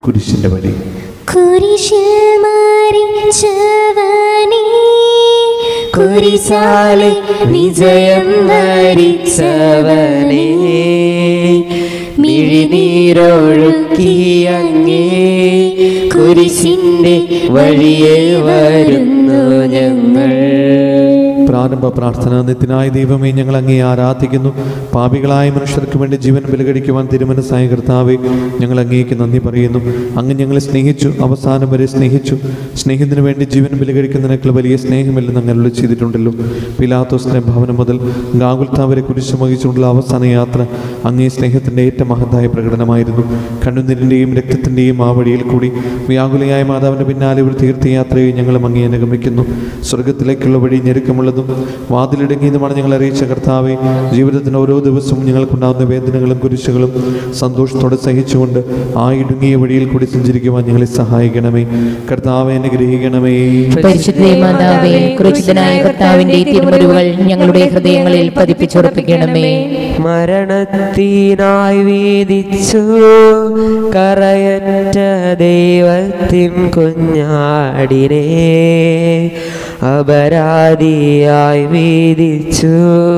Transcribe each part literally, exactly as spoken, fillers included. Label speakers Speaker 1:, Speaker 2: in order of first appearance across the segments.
Speaker 1: കുരിശിൻ്റെ വഴി.
Speaker 2: കുരിശിൽ മരിച്ചവനേ, കുരിശാലെ വിജയം വരിച്ചവനേ, മിഴിനീരൊഴുക്കി അങ്ങേ കുരിശിന്റെ വഴിയെ വരുന്നു ഞങ്ങൾ.
Speaker 1: പ്രാരംഭ പ്രാർത്ഥന. നിത്യനായ ദൈവമേ, ഞങ്ങൾ അങ്ങേ ആരാധിക്കുന്നു. പാപികളായ മനുഷ്യർക്ക് വേണ്ടി ജീവൻ ബലികഴിക്കുവാൻ തിരുമനസ്സായ കർത്താവേ, ഞങ്ങൾ അങ്ങേക്ക് നന്ദി പറയുന്നു. അങ്ങ് ഞങ്ങളെ സ്നേഹിച്ചു, അവസാനം വരെ സ്നേഹിച്ചു. സ്നേഹത്തിന് വേണ്ടി ജീവൻ ബലികഴിക്കുന്നതിനേക്കാൾ വലിയ സ്നേഹമില്ലെന്ന് അങ്ങ് അരുളി ചെയ്തിട്ടുണ്ടല്ലോ. പിലാത്തോസിന്റെ ഭവനം മുതൽ ഗാഗുൽത്താ വരെ കുരിശ് വഹിച്ചുകൊണ്ടുള്ള അവസാന യാത്ര അങ്ങേ സ്നേഹത്തിൻ്റെ ഏറ്റവും മഹത്തായ പ്രകടനമായിരുന്നു. കണ്ണുനീരിൻ്റെയും രക്തത്തിൻ്റെയും ആ വഴിയിൽ കൂടി വ്യാകുലയായ മാതാവിൻ്റെ പിന്നാലെ ഒരു തീർത്ഥയാത്രയെ ഞങ്ങളും അങ്ങേ അനുഗമിക്കുന്നു. സ്വർഗത്തിലേക്കുള്ള വഴി ഞെരുക്കമുള്ളതും വാതിലിടുങ്ങിയതുമാണ് ഞങ്ങൾ അറിയിച്ച കർത്താവെ. ജീവിതത്തിന് ഓരോ ദിവസവും ഞങ്ങൾക്കുണ്ടാകുന്ന വേദനകളും കുരിശുകളും സന്തോഷത്തോടെ സഹിച്ചുകൊണ്ട് ആ ഇടുങ്ങിയ വഴിയിൽ കൂടി സഞ്ചരിക്കുവാൻ ഞങ്ങളെ സഹായിക്കണമേ. കർത്താവെ, അനുഗ്രഹിക്കണമേ.
Speaker 3: പരിശുദ്ധ മാതാവേ, ക്രൂശിതനായ കർത്താവിന്റെ തിരുമുറിവുകൾ ഞങ്ങളുടെ ഹൃദയങ്ങളിൽ പതിപ്പിച്ചുറപ്പിക്കണമേ.
Speaker 4: മരണത്തിനായി വീതിച്ചു കറയറ്റ ദൈവത്തിൻ കുഞ്ഞാടിനെ അപരാധിയായി വീതിച്ചു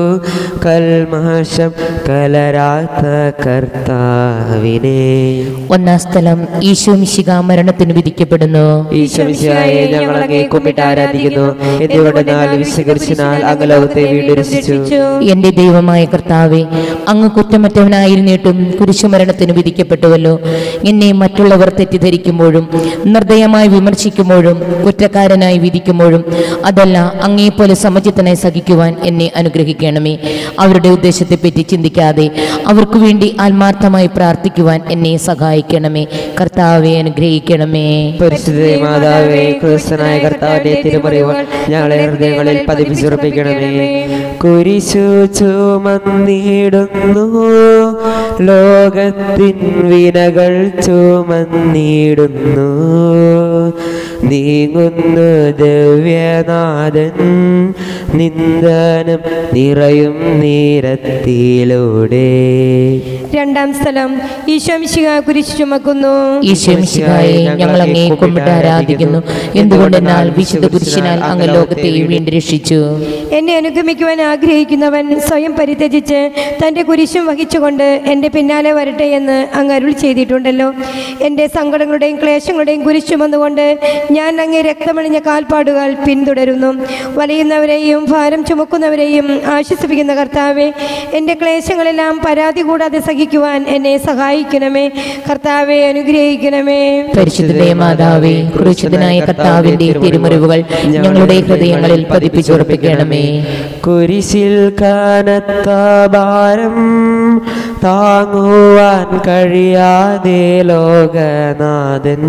Speaker 4: കൽമശം കലരാത്ത കർത്താവിനെ.
Speaker 3: ഒന്നാം സ്ഥലം. ഈശോ മിശിഹാ മരണത്തിന് വിധിക്കപ്പെടുന്നു.
Speaker 4: ഈശോ മിശിഹായെ ഞങ്ങൾ അങ്ങേ കുമ്പിട്ട് ആരാധിക്കുന്നു. എന്തുകൊണ്ടെന്നാൽ വിശുദ്ധനാൽ അങ്ങ് ലോകത്തെ വീണ്ടും രക്ഷിച്ചു.
Speaker 3: എന്റെ ദൈവമായ കർത്താവേ, അങ്ങ് കുറ്റമറ്റവനായിരുന്നിട്ടും കുരിശുമരണത്തിന് വിധിക്കപ്പെട്ടുവല്ലോ. എന്നെ മറ്റുള്ളവർ തെറ്റിദ്ധരിക്കുമ്പോഴും നിർദ്ദയമായി വിമർശിക്കുമ്പോഴും കുറ്റക്കാരനായി വിധിക്കുമ്പോഴും അതല്ല അങ്ങേപ്പോലെ സമചിത്തനായി സഹിക്കുവാൻ എന്നെ അനുഗ്രഹിക്കണമേ. അവരുടെ ഉദ്ദേശത്തെപ്പറ്റി ചിന്തിക്കാതെ അവർക്ക് വേണ്ടി ആത്മാർത്ഥമായി പ്രാർത്ഥിക്കുവാൻ എന്നെ സഹായിക്കണമേ. കർത്താവെ, അനുഗ്രഹിക്കണമേ.
Speaker 4: പരിശുദ്ധ മാതാവേ, ക്രിസ്തുനായ കർത്താവിന്റെ തിരുമുറിവുകൾ ഞങ്ങളെ ഹൃദയങ്ങളിൽ പതിപ്പിച്ചുറപ്പിക്കണമേ. കുരിശു ചുമന്നിടുന്നു ലോകത്തിൻ വിനകൾ ചുമന്നിടുന്നു നീങ്ങുന്നു ദിവ്യനാഥൻ നിന്ദനം നിറയും നീരത്തിലൂടെ.
Speaker 5: രണ്ടാം സ്ഥലം. ഈശോ മിശിഹാ കുരിശ് ചുമക്കുന്നു.
Speaker 3: ഈശോ മിശിഹായെ ഞങ്ങൾ അങ്ങേ കുമ്പിട്ട് ആരാധിക്കുന്നു. എന്തുകൊണ്ടെന്നാൽ വിശുദ്ധ കുരിശിനാൽ അങ്ങ് ലോകത്തെ വീണ്ടും രക്ഷിച്ചു.
Speaker 5: എന്നെ അനുഗമിക്കുവാൻ ആഗ്രഹിക്കുന്നവൻ സ്വയം പരിത്യജിച്ച് തൻ്റെ കുരിശും വഹിച്ചുകൊണ്ട് എൻ്റെ പിന്നാലെ വരട്ടെ എന്ന് അങ്ങ് അരുൾ ചെയ്തിട്ടുണ്ടല്ലോ. എൻ്റെ സങ്കടങ്ങളുടെയും ക്ലേശങ്ങളുടെയും കുരിശ് ചുമന്നുകൊണ്ട് ഞാൻ അങ്ങേ രക്തമണിഞ്ഞ കാൽപ്പാടുകൾ പിന്തുടരുന്നു. വലയുന്നവരെയും ഭാരം ചുമക്കുന്നവരെയും ആശ്വസിപ്പിക്കുന്ന കർത്താവെ, എൻ്റെ ക്ലേശങ്ങളെല്ലാം പരാതി കൂടാതെ സഹിക്കുവാൻ എന്നെ സഹായിക്കണമേ. കർത്താവെ, അനുഗ്രഹിക്കണമേ.
Speaker 3: പരിശുദ്ധ മാതാവേ, ക്രൂശിതനായ കർത്താവിന്റെ തിരുമുറിവുകൾ ഞങ്ങളുടെ ഹൃദയങ്ങളിൽ പതിപ്പിച്ചുറപ്പിക്കണമേ.
Speaker 4: കുരിശിൽ കനത്ത ഭാരം താങ്ങുവാൻ കഴിയാതെ ലോകനാഥൻ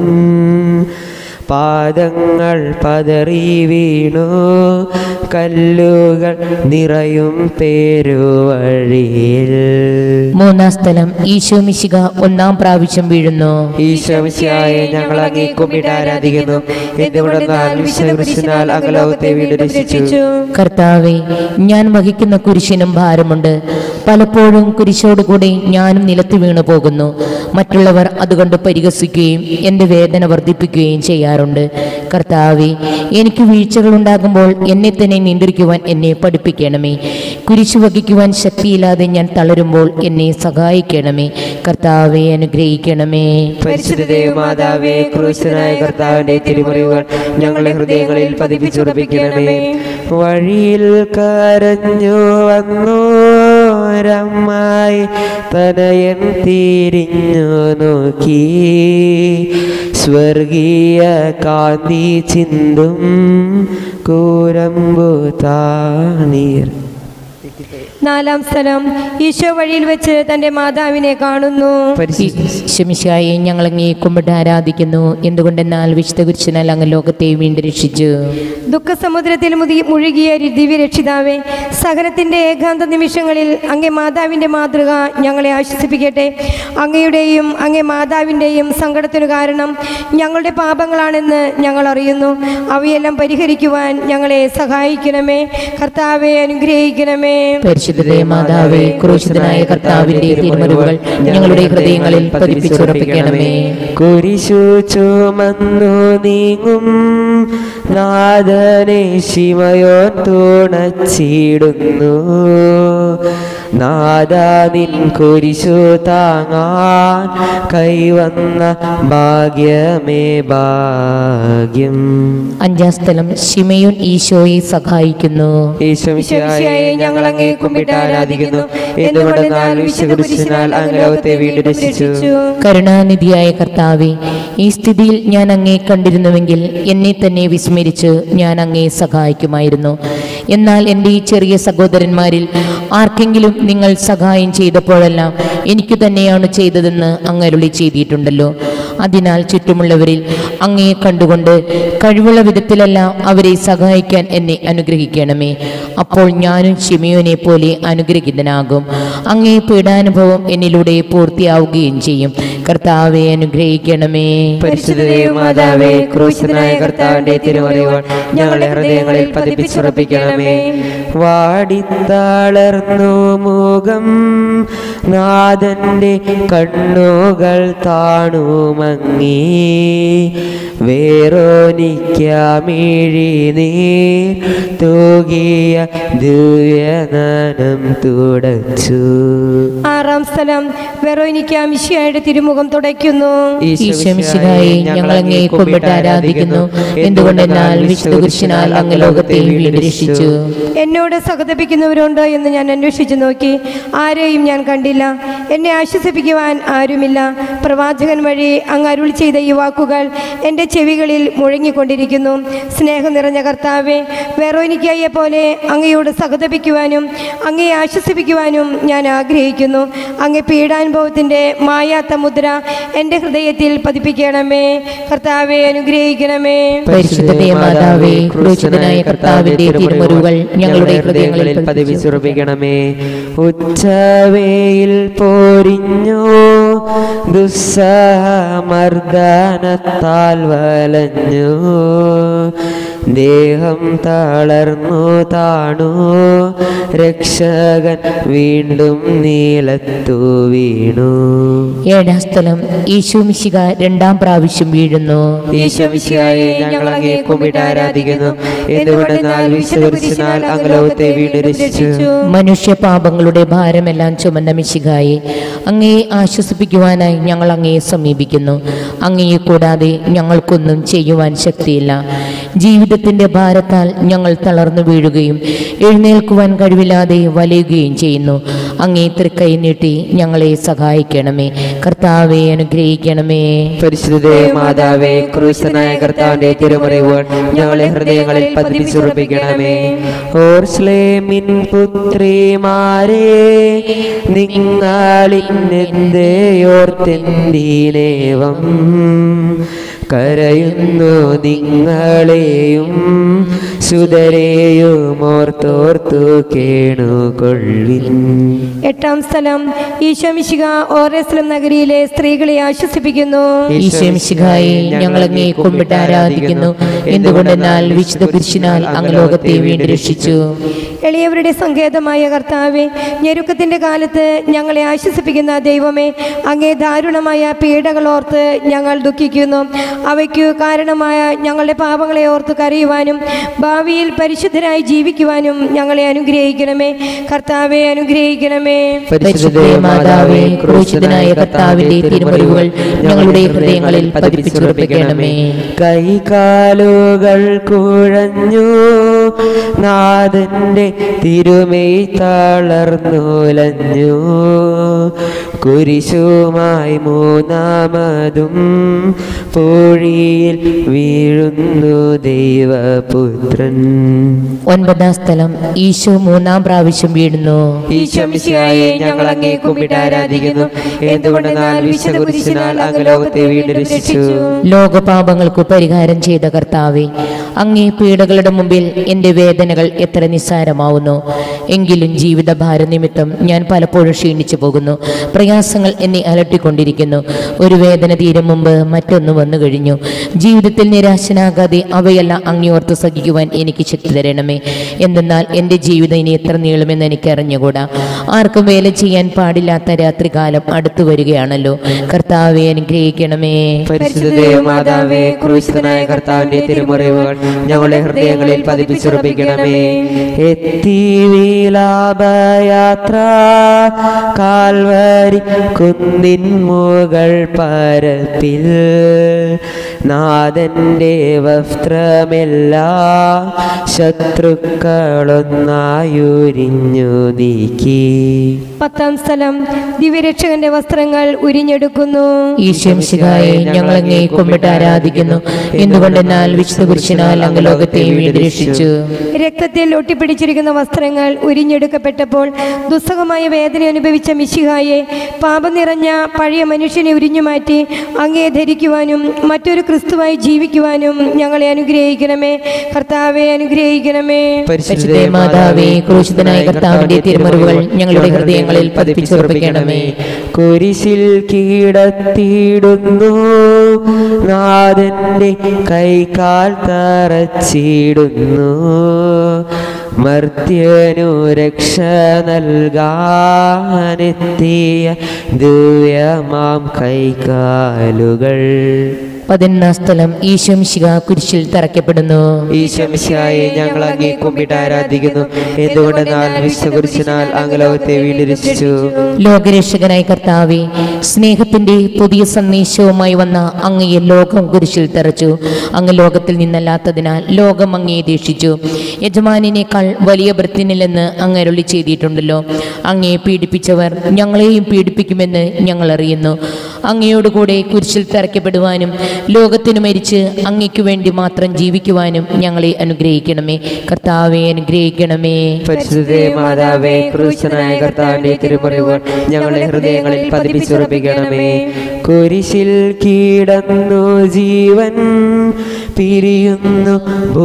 Speaker 4: പാദങ്ങൾ പതറി വീണു കല്ലുകൾ നിറയും പേരുവഴിയിൽ.
Speaker 3: മൂന്നാം സ്ഥലം. ഈശോ മിശിഹ ഒന്നാം പ്രാവശ്യം വീഴുന്നു.
Speaker 4: ഈശോ മിശിഹായെ ഞങ്ങൾ അങ്ങേ കുമ്പിട്ട് ആരാധിക്കുന്നു. എന്തുകൊണ്ടെന്നാൽ വിശുദ്ധ കുരിശിനാൽ അങ്ങ് ലോകത്തെ വീണ്ടും രക്ഷിച്ചു.
Speaker 3: കർത്താവേ, ഞാൻ വഹിക്കുന്ന കുരിശിനും ഭാരമുണ്ട്. പലപ്പോഴും കുരിശോടുകൂടി ഞാനും നിലത്ത് വീണു പോകുന്നു. മറ്റുള്ളവർ അതുകൊണ്ട് പരിഹസിക്കുകയും എൻ്റെ വേദന വർദ്ധിപ്പിക്കുകയും ചെയ്യാറുണ്ട്. കർത്താവേ, എനിക്ക് വീഴ്ചകൾ ഉണ്ടാകുമ്പോൾ എന്നെ തന്നെ നിയന്ത്രിക്കുവാൻ എന്നെ പഠിപ്പിക്കണമേ. കുരിശു വഹിക്കുവാൻ ശക്തിയില്ലാതെ ഞാൻ തളരുമ്പോൾ എന്നെ സഹായിക്കണമേ. കർത്താവെ, അനുഗ്രഹിക്കണമേ.
Speaker 4: പരിശുദ്ധ മാതാവേ, ക്രൂശനായ കർത്താവിന്റെ തിരുമുറിവുകൾ ഞങ്ങളുടെ ഹൃദയങ്ങളിൽ പതിപ്പിച്ചുറപ്പിക്കണമേ. വഴിയിൽ കരഞ്ഞു വന്നോരമ്മായി തനയൻ തിരിഞ്ഞു നോക്കി സ്വർഗീയ കാന്തി ചിന്തും കൂരമ്പു താനീർ.
Speaker 5: നാലാം സ്ഥലം. ഈശോ വഴിയിൽ വെച്ച് തന്റെ മാതാവിനെ കാണുന്നു.
Speaker 3: ശമിശായെ ഞങ്ങൾ അങ്ങേ കുമ്പിട്ട് ആരാധിക്കുന്നു. എന്തുകൊണ്ടെന്നാൽ വിശുദ്ധ കുരിശിനാൽ അങ്ങ് ലോകത്തെ വീണ്ടും രക്ഷിച്ചു.
Speaker 5: ദുഃഖസമുദ്രത്തിൽ മുഴുകിയ ദിവ്യ രക്ഷിതാവേ, സഹനത്തിന്റെ ഏകാന്ത നിമിഷങ്ങളിൽ അങ്ങേ മാതാവിന്റെ മാതൃക ഞങ്ങളെ ആശ്വസിപ്പിക്കട്ടെ. അങ്ങയുടെയും അങ്ങേ മാതാവിൻ്റെയും സങ്കടത്തിനു കാരണം ഞങ്ങളുടെ പാപങ്ങളാണെന്ന് ഞങ്ങൾ അറിയുന്നു. അവയെല്ലാം പരിഹരിക്കുവാൻ ഞങ്ങളെ സഹായിക്കണമേ. കർത്താവെ, അനുഗ്രഹിക്കണമേ.
Speaker 3: പരിശുദ്ധ പരിശുദ്ധ മാതാവേ, ക്രൂശിതനായ കർത്താവിന്റെ തിരുമുറിവുകൾ ഞങ്ങളുടെ ഹൃദയങ്ങളിൽ പതിപ്പിച്ചുറപ്പിക്കണമേ.
Speaker 4: കുരിശു ചുമന്നു നീങ്ങും നാഥനെ ശിവയോൻ തുണച്ചിടുന്നു. നാദാ നിൻ കുരിശു താങ്ങാൻ കൈവന്ന ഭാഗ്യമേ ഭാഗ്യം.
Speaker 3: അഞ്ചാം സ്ഥലം ശിമയോൻ ഈശോയെ സഹായിക്കുന്നു.
Speaker 4: ഈശോമിശിഹായെ ഞങ്ങൾ അങ്ങേ കുമ്പിട്ട് ആരാധിക്കുന്നു. എന്തുകൊണ്ടെന്നാൽ വിശുദ്ധ കുരിശിനാൽ അങ്ങ് ലോകത്തെ വീണ്ടും രക്ഷിച്ചു.
Speaker 3: കരുണാനിധിയായ കർത്താവേ, ഈ സ്ഥിതിയിൽ ഞാൻ അങ്ങേ കണ്ടിരുന്നുവെങ്കിൽ എന്നെ തന്നെ വിസ്മരിച്ച് ഞാൻ അങ്ങേ സഹായിക്കുമായിരുന്നു. എന്നാൽ എൻ്റെ ഈ ചെറിയ സഹോദരന്മാരിൽ ആർക്കെങ്കിലും നിങ്ങൾ സഹായം ചെയ്തപ്പോഴെല്ലാം എനിക്ക് തന്നെയാണ് ചെയ്തതെന്ന് അങ്ങ് അരുളി ചെയ്തിട്ടുണ്ടല്ലോ. അതിനാൽ ചുറ്റുമുള്ളവരിൽ അങ്ങയെ കണ്ടുകൊണ്ട് കഴിവുള്ള വിധത്തിലെല്ലാം അവരെ സഹായിക്കാൻ എന്നെ അനുഗ്രഹിക്കണമേ. അപ്പോൾ ഞാനും ശിമയോനെ പോലെ അനുഗ്രഹിതനാകും. അങ്ങേ പീഡാനുഭവം എന്നിലൂടെ പൂർത്തിയാവുകയും ചെയ്യും. കർത്താവെ അനുഗ്രഹിക്കണമേ.
Speaker 4: പരിശുദ്ധ മാതാവേ, ക്രൂശിതനായ കർത്താവിന്റെ തിരുമുറിവുകൾ ഞങ്ങളുടെ ഹൃദയങ്ങളിൽ പതിപ്പിച്ചുറപ്പിക്കണമേ. വാടിത്തളർന്നു മുഖം നാഥന്റെ കണ്ണുകൾ താണുമങ്ങി. വേറോനിക്കാമിഴി നീർ തൂകിയ ദിവ്യനനം തുടച്ചു.
Speaker 5: ആറാം സ്ഥലം വെറോനിക്ക മിശിഹായുടെ തിരുമുഖം തുടയ്ക്കുന്നു.
Speaker 3: ഈശോമിശിഹായെ ഞങ്ങൾ അങ്ങേ കുമ്പിട്ട് ആരാധിക്കുന്നു. എന്തുകൊണ്ടെന്നാൽ വിശുദ്ധ കുരിശിനാൽ അങ്ങ് ലോകത്തെ വീണ്ടും രക്ഷിച്ചു.
Speaker 5: എന്നോട് സഹതപിക്കുന്നവരുണ്ടോ എന്ന് ഞാൻ അന്വേഷിച്ചു നോക്കി, ആരെയും ഞാൻ കണ്ടില്ല. എന്നെ ആശ്വസിപ്പിക്കുവാൻ ആരുമില്ല. പ്രവാചകൻ വഴി അങ്ങ് അരുൾ ചെയ്ത ഈ വാക്കുകൾ എൻ്റെ ചെവികളിൽ മുഴങ്ങിക്കൊണ്ടിരിക്കുന്നു. സ്നേഹം നിറഞ്ഞ കർത്താവെ, വെറോനിക്കയെ പോലെ അങ്ങയോട് സഹതപിക്കുവാനും അങ്ങയെ ആശ്വസിപ്പിക്കുവാനും ഞാൻ ആഗ്രഹിക്കുന്നു. അങ്ങേ പീഡാനുഭവത്തിൻ്റെ മായാത്ത മുദ്ര എൻ്റെ ഹൃദയത്തിൽ പതിപ്പിക്കണമേ. കർത്താവെ അനുഗ്രഹിക്കണമേ.
Speaker 3: പരിശുദ്ധ മാതാവേ, ക്രൂശിതനായ കർത്താവിന്റെ തിരുമുറിവുകൾ ഞങ്ങളുടെ ഹൃദയങ്ങളിൽ
Speaker 4: പതിപ്പിച്ചുറപ്പിക്കണമേ. ഉച്ചവേയിൽ പോരിഞ്ഞു ദുസ്സഹമർദ്ദനത്താൽ വലഞ്ഞു. ദേഹം തളർന്നു താണു രക്ഷകൻ വീണ്ടും നീലത്തു വീണു.
Speaker 3: ഏഴാം സ്ഥലം ഈശോമിശിഹ രണ്ടാം പ്രാവശ്യം വീഴുന്നു.
Speaker 4: ഈശോമിശിഹായെ ഞങ്ങൾ അങ്ങേ കുമ്പിട്ട് ആരാധിക്കുന്നു. എന്തുകൊണ്ടെന്നാൽ വിശുദ്ധ കുരിശിനാൽ അങ്ങ് ലോകത്തെ വീണ്ടും രക്ഷിച്ചു.
Speaker 3: മനുഷ്യ പാപങ്ങളുടെ ഭാരമെല്ലാം ചുമന്ന മിശിഹായെ, അങ്ങയെ ആശ്വസിപ്പിക്കുവാനായി ഞങ്ങൾ അങ്ങയെ സമീപിക്കുന്നു. അങ്ങയെ കൂടാതെ ഞങ്ങൾക്കൊന്നും ചെയ്യുവാൻ ശക്തിയില്ല. ജീവിതത്തിന്റെ ഭാരത്താൽ ഞങ്ങൾ തളർന്നു വീഴുകയും എഴുന്നേൽക്കുവാൻ കഴിവില്ലാതെ വലയുകയും ചെയ്യുന്നു. അങ്ങേ തൃക്കൈ നീട്ടി ഞങ്ങളെ സഹായിക്കണമേ. കർത്താവെ അനുഗ്രഹിക്കണമേ.
Speaker 4: പരിശുദ്ധ മാതാവേ, ക്രൂശിതനായ കർത്താവിന്റെ തിരുമുറിവുകൾ ഞങ്ങളെ ഹൃദയങ്ങളിൽ പതിപ്പിച്ചുറപ്പിക്കണമേ. ഓർശ്ലേമിൻ പുത്രിമാരെ, നിങ്ങളിന്നെന്തേയോർത്തെന്തീനേവം കരയുന്നു നിങ്ങളെയും സുതരെയും ഓർത്തോർത്തു കേണുകൊള്ളിൻ.
Speaker 5: എട്ടാം സ്ഥലം ഈശോമിശിഹ ഓറേസ്ലം നഗരിയിലെ സ്ത്രീകളെ ആശ്വസിപ്പിക്കുന്നു.
Speaker 3: ഈശോമിശിഹായെ ഞങ്ങൾ അങ്ങേ കുമ്പിട്ട് ആരാധിക്കുന്നു. എന്തുകൊണ്ടെന്നാൽ വിശുദ്ധ കുരിശിനാൽ അങ്ങ് ലോകത്തെ വീണ്ടും രക്ഷിച്ചു.
Speaker 5: എളിയവരുടെ സങ്കേതമായ കർത്താവെ, ഞെരുക്കത്തിന്റെ കാലത്ത് ഞങ്ങളെ ആശ്വസിപ്പിക്കുന്ന ദൈവമേ, അങ്ങേ ദാരുണമായ പീഡകൾ ഓർത്ത് ഞങ്ങൾ ദുഃഖിക്കുന്നു. അവയ്ക്കു കാരണമായ ഞങ്ങളുടെ പാപങ്ങളെ ഓർത്ത് കരയുവാനും ഭാവിയിൽ പരിശുദ്ധരായി ജീവിക്കുവാനും ഞങ്ങളെ അനുഗ്രഹിക്കണമേ. കർത്താവെ അനുഗ്രഹിക്കണമേ.
Speaker 3: പരിശുദ്ധ മാതാവേ, ക്രൂശിതനായ കർത്താവിന്റെ തിരുമുറിവുകൾ ഞങ്ങളുടെ ഹൃദയങ്ങളിൽ പതിപ്പിച്ചുറപ്പിക്കണമേ.
Speaker 4: കൈകാലുകൾ കുഴഞ്ഞു നാഥന്റെ തിരുമൈ തളർന്നുലഞ്ഞു. കുരിശുമായി മൂന്നാമതും പൂഴിയിൽ വീഴുന്നു ദൈവപുത്രൻ.
Speaker 3: ഒൻപതാം സ്ഥലം ഈശോ മൂന്നാം പ്രാവശ്യം വീഴുന്നു.
Speaker 4: ഈശോമിശിഹായെ ഞങ്ങൾ അങ്ങേ കുമ്പിട്ട് ആരാധിക്കുന്നു. എന്തുകൊണ്ടെന്നാൽ വിശുദ്ധ കുരിശിനാൽ അങ്ങ് ലോകത്തെ വീണ്ടും രക്ഷിച്ചു.
Speaker 3: ലോകപാപങ്ങൾക്ക് പരിഹാരം ചെയ്ത കർത്താവേ, അങ്ങേ പീഡകളുടെ മുമ്പിൽ എൻ്റെ വേദനകൾ എത്ര നിസ്സാരമാവുന്നു. എങ്കിലും ജീവിതഭാര നിമിത്തം ഞാൻ പലപ്പോഴും ക്ഷീണിച്ചു പോകുന്നു. പ്രയാസങ്ങൾ എന്നെ അലട്ടിക്കൊണ്ടിരിക്കുന്നു. ഒരു വേദന തീരും മുമ്പ് മറ്റൊന്ന് വന്നു കഴിഞ്ഞു. ജീവിതത്തിൽ നിരാശനാകാതെ അവയെല്ലാം അങ്ങയോർത്ത് സഹിക്കുവാൻ എനിക്ക് ശക്തി തരണമേ. എന്തെന്നാൽ എൻ്റെ ജീവിതം ഇനി എത്ര നീളുമെന്ന് എനിക്ക് അറിഞ്ഞുകൂടാ. ആർക്കും വേല ചെയ്യാൻ പാടില്ലാത്ത രാത്രികാലം അടുത്തു വരികയാണല്ലോ. കർത്താവെ അനുഗ്രഹിക്കണമേ.
Speaker 4: പരിശുദ്ധ മാതാവേ, ക്രൂശിതനായ കർത്താവിന്റെ തിരുമുറിവുകൾ ഞങ്ങളുടെ ഹൃദയങ്ങളിൽ പതിപ്പിച്ചുറപ്പിക്കണമേ. എത്തി വിലാപയാത്ര കാൽവരി കുന്നിൻ മുകൾ പരപ്പിൽ നാഥന്റെ വസ്ത്രമെല്ലാം ശത്രുക്കളൊന്നായുരിഞ്ഞു നീക്കി.
Speaker 5: പത്താം സ്ഥലം ദിവ്യരക്ഷകന്റെ വസ്ത്രങ്ങൾ ഉരിഞ്ഞെടുക്കുന്നു.
Speaker 3: ഈശ്വംശികായെ ഞങ്ങൾ അങ്ങേ കുമ്പിട്ട് ആരാധിക്കുന്നു. എന്തുകൊണ്ടെന്നാൽ വിശുദ്ധ പുരുഷനാൽ അങ്ങ് ലോകത്തെ വീട് രക്ഷിച്ചു.
Speaker 5: രക്തത്തിൽ ഒട്ടിപ്പിടിച്ചിരിക്കുന്ന വസ്ത്രങ്ങൾ ഉരിഞ്ഞെടുക്കപ്പെട്ടപ്പോൾ ദുസ്സഹമായ വേദന അനുഭവിച്ച മിശിഹായെ പാപം നിറഞ്ഞ പഴയ മനുഷ്യനെ ഉരിഞ്ഞുമാറ്റി അങ്ങേ ധരിക്കുവാനും മറ്റൊരു ക്രിസ്തുവായി ജീവിക്കുവാനും ഞങ്ങളെ അനുഗ്രഹിക്കണമേ. കർത്താവെ അനുഗ്രഹിക്കണമേ.
Speaker 3: പരിശുദ്ധ മാതാവേ, ക്രൂശിതനായ കർത്താവിന്റെ തിരുമുറിവുകൾ ഞങ്ങളുടെ ഹൃദയങ്ങളിൽ പതിപ്പിച്ചുറപ്പിക്കണമേ.
Speaker 4: കുരിശിൽ കീടത്തിയിടുന്നു നാഥന്റെ കൈകാൽ തറച്ചിടുന്നു. മർത്യനു രക്ഷ നൽകാനെത്തിയ ദിവ്യമാം കൈകാലുകൾ.
Speaker 3: പതിനൊന്നാം സ്ഥലം ഈശോമിശിഹ കുരിശിൽ തറയ്ക്കപ്പെടുന്നു.
Speaker 4: ഈശോമിശിഹായെ ഞങ്ങൾ അങ്ങേ കുമ്പിട്ട് ആരാധിക്കുന്നു. എന്തുകൊണ്ടെന്നാൽ വിശുദ്ധ കുരിശിനാൽ അങ്ങ് ലോകത്തെ വീണ്ടും രക്ഷിച്ചു.
Speaker 3: ലോകരക്ഷകനായ കർത്താവേ, സ്നേഹത്തിന്റെ പുതിയ സന്ദേശവുമായി വന്ന അങ്ങയെ ലോകം കുരിശിൽ തറച്ചു. അങ്ങ് ലോകത്തിൽ നിന്നല്ലാത്തതിനാൽ ലോകം അങ്ങയെ ദേഷിച്ചു. യജമാനിനേക്കാൾ വലിയ ഭൃത്യനില്ലെന്ന് അങ്ങ് അരുളി ചെയ്തിട്ടുണ്ടല്ലോ. അങ്ങയെ പീഡിപ്പിച്ചവർ ഞങ്ങളെയും പീഡിപ്പിക്കുമെന്ന് ഞങ്ങൾ അറിയുന്നു. അങ്ങയോടുകൂടെ കുരിശിൽ തറയ്ക്കപ്പെടുവാനും ലോകത്തിനു മരിച്ച് അങ്ങയ്ക്കു വേണ്ടി മാത്രം ജീവിക്കുവാനും ഞങ്ങളെ അനുഗ്രഹിക്കണമേ. കർത്താവെ അനുഗ്രഹിക്കണമേ.
Speaker 4: പരിശുദ്ധ മാതാവേ, ക്രൂശനായ കർത്താവിന്റെ തിരുമുറിവുകൾ ഞങ്ങളുടെ ഹൃദയങ്ങളിൽ പതിപ്പിച്ചുറപ്പിക്കണമേ. കുരിശിൽ കീടന്നു ജീവൻ പിരിയുന്നു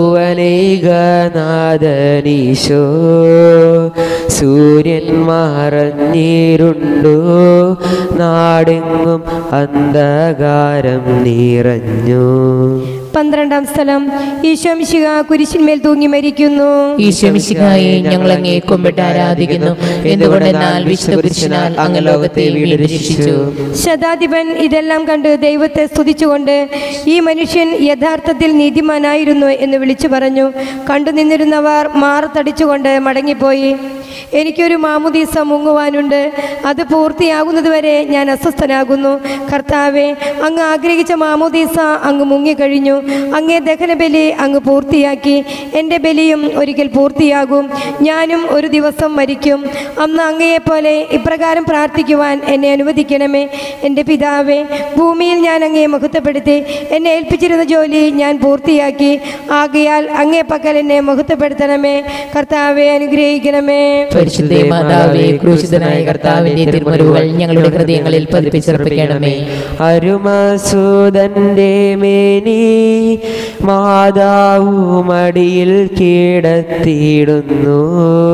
Speaker 4: ഭുവനൈകനാഥനീശോ. സൂര്യൻ മറഞ്ഞിരുണ്ടു നാടെങ്ങും അന്ധകാരം നിറഞ്ഞു.
Speaker 5: പന്ത്രണ്ടാം സ്ഥലം ഈശോമിശിഹ കുരിശിന്മേൽ തൂങ്ങി മരിക്കുന്നു.
Speaker 3: ഈശോമിശിഹായെ ഞങ്ങൾ അങ്ങേ കുമ്പിട്ട് ആരാധിക്കുന്നു. എന്തുകൊണ്ടെന്നാൽ വിശുദ്ധ കുരിശിനാൽ അങ്ങ് ലോകത്തെ വീണ്ടും രക്ഷിച്ചു.
Speaker 5: ശതാധിപൻ ഇതെല്ലാം കണ്ട് ദൈവത്തെ സ്തുതിച്ചുകൊണ്ട് ഈ മനുഷ്യൻ യഥാർത്ഥത്തിൽ നീതിമാനായിരുന്നു എന്ന് വിളിച്ചു പറഞ്ഞു. കണ്ടു നിന്നിരുന്നവർ മാറത്തടിച്ചുകൊണ്ട് മടങ്ങിപ്പോയി. എനിക്കൊരു മാമുദീസ മുങ്ങുവാനുണ്ട്. അത് പൂർത്തിയാകുന്നതുവരെ ഞാൻ അസ്വസ്ഥനാകുന്നു. കർത്താവെ, അങ്ങ് ആഗ്രഹിച്ച മാമുദീസ അങ്ങ് മുങ്ങിക്കഴിഞ്ഞു. അങ്ങേ ദഹനബലി അങ്ങ് പൂർത്തിയാക്കി. എൻ്റെ ബലിയും ഒരിക്കൽ പൂർത്തിയാകും. ഞാനും ഒരു ദിവസം മരിക്കും. അന്ന് അങ്ങയെപ്പോലെ ഇപ്രകാരം പ്രാർത്ഥിക്കുവാൻ എന്നെ അനുവദിക്കണമേ. എൻ്റെ പിതാവേ, ഭൂമിയിൽ ഞാൻ അങ്ങയെ മഹത്വപ്പെടുത്തി. എന്നെ ഏൽപ്പിച്ചിരുന്ന ജോലി ഞാൻ പൂർത്തിയാക്കി. ആകയാൽ അങ്ങേ പക്കൽ എന്നെ മഹത്വപ്പെടുത്തണമേ. കർത്താവെ അനുഗ്രഹിക്കണമേ.
Speaker 3: പരിശുദ്ധ മാതാവേ, ക്രൂശിതനായ കർത്താവിന്റെ തിരുമുറിവുകൾ ഞങ്ങളുടെ ഹൃദയങ്ങളിൽ പതിപ്പിച്ചുറപ്പിക്കണമേ.
Speaker 4: അരുമസൂദന്റെ മേനി മാതാവു മടിയിൽ കിടത്തിയിടുന്നു.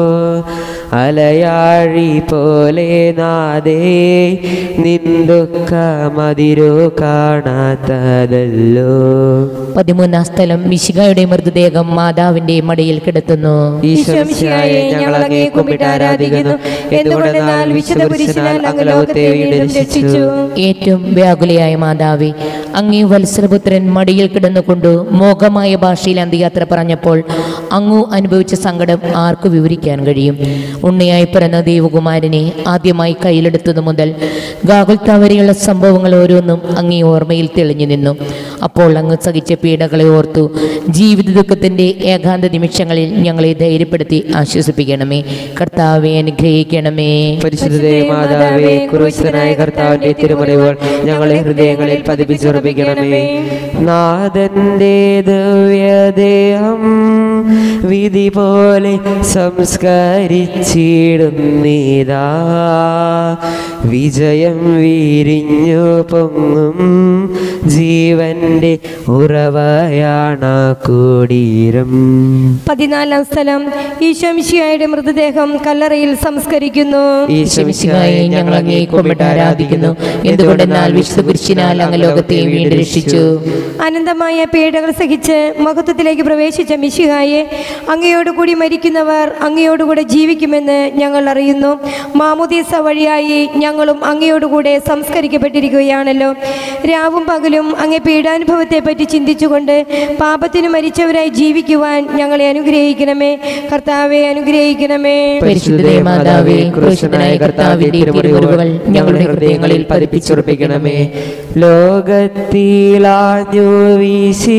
Speaker 4: അലയാഴി പോലെ നാദേ നിന്ദുഃഖ മതിരോ കാണാത്തതല്ലോ.
Speaker 3: പതിമൂന്നാം സ്ഥലം മിശിഹായുടെ മൃതദേഹം മാതാവിന്റെ മടിയിൽ കിടത്തുന്നു.
Speaker 4: ഈശോമിശിഹായെ ഞങ്ങൾ അങ്ങേ കുമ്പിട്ട് ആരാധിക്കുന്നു. എന്തുകൊണ്ടെന്നാൽ വിശുദ്ധ കുരിശിനാൽ അങ്ങ് ലോകത്തെ വീണ്ടും രക്ഷിച്ചു.
Speaker 3: ഏറ്റവും വ്യാകുലയായ മാതാവേ, അങ്ങേ വത്സരപുത്രൻ മടിയിൽ കിടന്നുകൊണ്ട് മോഹമായ ഭാഷയിൽ അന്ത്യയാത്ര പറഞ്ഞപ്പോൾ അങ്ങു അനുഭവിച്ച സങ്കടം ആർക്കു വിവരിക്കാൻ കഴിയും? ഉണ്ണിയായി പിറന്ന ദൈവകുമാരനെ ആദ്യമായി കയ്യിലെടുത്തതു മുതൽ ഗാഗുൽത്ത വരെയുള്ള സംഭവങ്ങൾ ഓരോന്നും അങ്ങേ ഓർമ്മയിൽ തെളിഞ്ഞു നിന്നു. അപ്പോൾ അങ്ങ് സഹിച്ച പീഡകളെ ഓർത്തു ജീവിത ദുഃഖത്തിന്റെ ഏകാന്ത നിമിഷങ്ങളിൽ ഞങ്ങളെ ധൈര്യപ്പെടുത്തി ആശ്വസിപ്പിക്കണമേ. കർത്താവെ അനുഗ്രഹിക്കണമേ.
Speaker 4: പരിശുദ്ധ മാതാവേ, ക്രൂശിതനായ കർത്താവിന്റെ തിരുമുറിവുകൾ ഞങ്ങളെ ഹൃദയങ്ങളിൽ പതിപ്പിച്ചുറപ്പിക്കണമേ. നാഥന്റെ ദിവ്യദേഹം വിധി പോലെ സംസ്കരിച്ചിടുന്നിതാ. വിജയം വീരിഞ്ഞു പൊങ്ങും ജീവന്റെ ഉറവയാണ് കുടീരം.
Speaker 5: പതിനാലാം സ്ഥലം. ഈശോ മിശിഹായുടെ മൃതദേഹം കല്ലറയിൽ സംസ്കരിക്കുന്നു.
Speaker 3: ഈശോ മിശിഹായെ ഞങ്ങൾ അങ്ങേ കുമ്പിട്ട് ആരാധിക്കുന്നു. എന്തുകൊണ്ടെന്നാൽ വിശുദ്ധ കുരിശിനാൽ അങ്ങ് ലോകത്തെ വീണ്ടും രക്ഷിച്ചു.
Speaker 5: അനന്തമായ പീഡകൾ സഹിച്ച് മഹത്വത്തിലേക്ക് പ്രവേശിച്ച മിശിഹായെ, അങ്ങയോടുകൂടി മരിക്കുന്നവർ അങ്ങയോടുകൂടെ ജീവിക്കുമെന്ന് ഞങ്ങൾ അറിയുന്നു. മാമോദീസ വഴിയായി ഞങ്ങളും അങ്ങയോടുകൂടെ സംസ്കരിക്കപ്പെട്ടിരിക്കുകയാണല്ലോ. രാവും പകലും അങ്ങേ പീഡാനുഭവത്തെ പറ്റി ചിന്തിച്ചുകൊണ്ട് പാപത്തിന് മരിച്ചവരായി ജീവിക്കുവാൻ ഞങ്ങളെ അനുഗ്രഹിക്കണമേ. കർത്താവെ അനുഗ്രഹിക്കണമേ.
Speaker 3: പരിശുദ്ധ മാതാവേ, ക്രൂശിതനായ കർത്താവിന്റെ തിരുമുറിവുകൾ ഞങ്ങളുടെ ഹൃദയങ്ങളിൽ പതിപ്പിച്ചുറപ്പിക്കണമേ.
Speaker 4: ലോകത്തിലാഞ്ഞു വീശി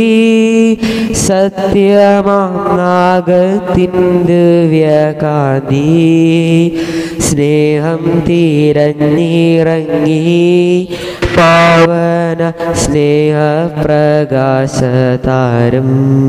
Speaker 4: സത്യമാകത്തിൻ്റെ വ്യകാന്തി സ്നേഹം തിരഞ്ഞിറങ്ങി പാവന സ്നേഹപ്രകാശതാരം.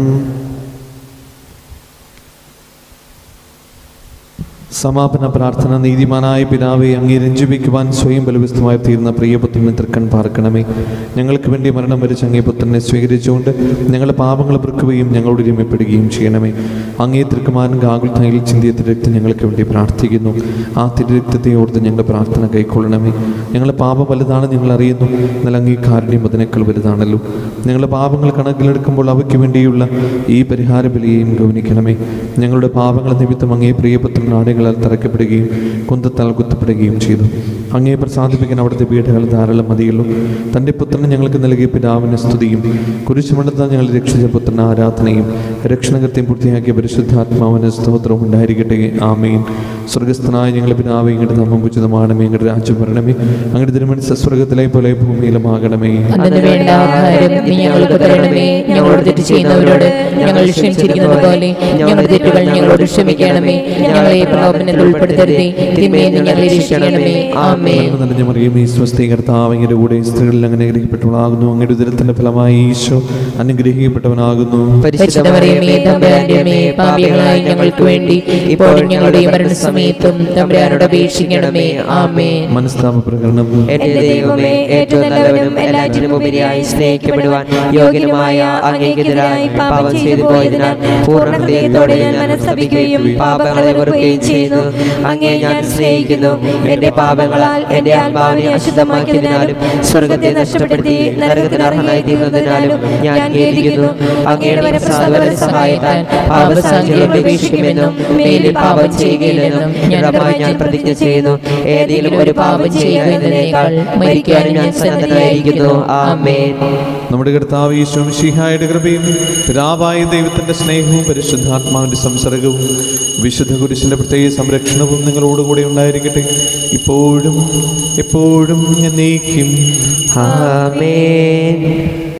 Speaker 1: സമാപന പ്രാർത്ഥന. നീതിമാനായ പിതാവേ, അങ്ങേ രഞ്ജിപ്പിക്കുവാൻ സ്വയം ബലവിസ്തമായി തീർന്ന പ്രിയപുത്രനെ തൃക്കൺ പാർക്കണമേ. ഞങ്ങൾക്ക് വേണ്ടി മരണം വരിച്ച അങ്ങേ പുത്രനെ സ്വീകരിച്ചുകൊണ്ട് ഞങ്ങളുടെ പാപങ്ങൾ പൊറുക്കുകയും ഞങ്ങളോട് രമ്യപ്പെടുകയും ചെയ്യണമേ. അങ്ങേ തിരുക്കുമാരൻ ഗാകുൽത്തായിൽ ചിന്തിയ തിരുരക്തം ഞങ്ങൾക്ക് വേണ്ടി പ്രാർത്ഥിക്കുന്നു. ആ തിരുരക്തത്തെ ഓർത്ത് ഞങ്ങളുടെ പ്രാർത്ഥന കൈക്കൊള്ളണമേ. ഞങ്ങളുടെ പാപം വലുതാണ് ഞങ്ങൾ അറിയുന്നു, എന്നാൽ അങ്ങേ കാരുണ്യം അതിനേക്കാൾ വലുതാണല്ലോ. ഞങ്ങളുടെ പാപങ്ങൾ കണക്കിലെടുക്കുമ്പോൾ അവയ്ക്ക് വേണ്ടിയുള്ള ഈ പരിഹാര ബലിയെയും ഗൗനിക്കണമേ. ഞങ്ങളുടെ പാപങ്ങൾ നിമിത്തം അങ്ങേ പ്രിയപുത്രൻ ആടുകളാൽ തറക്കപ്പെടുകയും കുന്തത്താൽ കുത്തപ്പെടുകയും ചെയ്തു. അങ്ങേ പ്രസാദിപ്പിക്കാൻ അവിടുത്തെ പീഠകൾ ധാരാളം മതിയുള്ളൂ. തൻ്റെ പുത്രനെ ഞങ്ങൾക്ക് നൽകിയ പിതാവിന് സ്തുതിയും കുരിശുമണ്ഡലത്താൽ ഞങ്ങൾ രക്ഷിച്ച പുത്രന് ആരാധനയും രക്ഷണകൃത്യം പൂർത്തിയാക്കിയ പരിശുദ്ധാത്മാവിന് സ്തോത്രവും ഉണ്ടായിരിക്കട്ടെ. ആമേൻ. സ്വർഗസ്ഥനായ ഞങ്ങളുടെ പിതാവേ, ഇങ്ങോട്ട് നാമം ഉചിതമാണമേ. ഇങ്ങോട്ട് രാജ്യം വരണമേ. അങ്ങോട്ട് തിരുമനസ്സ് സ്വർഗത്തിലെ പോലെ ഭൂമിയിലുമാകണമേ.
Speaker 3: അന്നു വേണ്ട ആഹാരം നീ ഞങ്ങൾക്ക് തരണമേ. ഞങ്ങളോട് തെറ്റ് ചെയ്യുന്നവരോട് ഞങ്ങൾ ക്ഷമിച്ചിരിക്കുന്നത് പോലെ ഞങ്ങളുടെ തെറ്റുകൾ ഞങ്ങളോട് ക്ഷമിക്കണമേ. ഞങ്ങളെ പ്രലോഭനത്തിൽ ഉൾപ്പെടുത്തരുതേ, തിന്മയിൽ നിന്ന് ഞങ്ങളെ രക്ഷിക്കണമേ. ആമേൻ.
Speaker 1: നിറഞ്ഞ മറിയമേ, സ്വസ്തി, കർത്താവ് അങ്ങയുടെ കൂടെ സ്ത്രീകളിൽ അങ്ങനെ അനുഗ്രഹിക്കപ്പെട്ടവളാകുന്നു. അങ്ങയുടെ ഉദരത്തിന്റെ ഫലമായി ഈശോ അനുഗ്രഹിക്കപ്പെട്ടവനാകുന്നു.
Speaker 3: പരിശുദ്ധ മറിയമേ, തമ്പുരാന്റെ അമ്മേ, പാപികളായ ഞങ്ങൾക്ക് വേണ്ടി ഇപ്പോഴും ഞങ്ങളുടെ മരണസമയത്തും തമ്പുരാനോട് അപേക്ഷിക്കണമേ. ആമേൻ.
Speaker 1: മനസ്താപ പ്രകരണം.
Speaker 4: എന്റെ ദൈവമേ, ഏറ്റവും നല്ലവനും എല്ലാറ്റിനും ഉപരിയായി സ്നേഹിക്കപ്പെടുവാൻ യോഗ്യനുമായ അങ്ങേക്കെതിരായി പാപം ചെയ്തു പോയതിനാൽ പൂർണ്ണ ഹൃദയത്തോടെ ഞാൻ മനസ്തപിക്കുകയും പാപങ്ങളെ വെറുക്കുകയും ചെയ്യുന്നു. അങ്ങേ ഞാൻ സ്നേഹിക്കുന്നു. എന്റെ പാപങ്ങളാൽ എന്റെ ആത്മാവിനെ അശുദ്ധമാക്കിയതിനാലും സ്വർഗത്തെ നഷ്ടപ്പെടുത്തി നരകത്തിന് അർഹനായി തീർന്നതിനാലും ഞാൻ ഖേദിക്കുന്നു. അങ്ങയുടെ മനസ്സാധന സഹായത്താൽ പാപസാക്ഷികളെ ഉപേക്ഷിക്കുമെന്നും മേലിൽ പാപം ചെയ്യുകയില്ലെന്നും ദൃഢമായി ഞാൻ പ്രതിജ്ഞ ചെയ്യുന്നു. ഏതെങ്കിലും ഒരു പാപം ചെയ്യുന്നതിനേക്കാൾ മരിക്കാനും ഞാൻ സന്നദ്ധനായിരിക്കുന്നു. ആമേൻ.
Speaker 1: നമ്മുടെ കർത്താവ് ഈശോ മിശിഹായുടെ കൃപയും പിതാവായ ദൈവത്തിന്റെ സ്നേഹവും പരിശുദ്ധാത്മാവിന്റെ സംസർഗവും വിശുദ്ധ കുരിശിന്റെ പ്രത്യേക സംരക്ഷണവും നിങ്ങളോടുകൂടി ഉണ്ടായിരിക്കട്ടെ, ഇപ്പോഴും എപ്പോഴും എന്നേക്കും.
Speaker 4: ആമേൻ.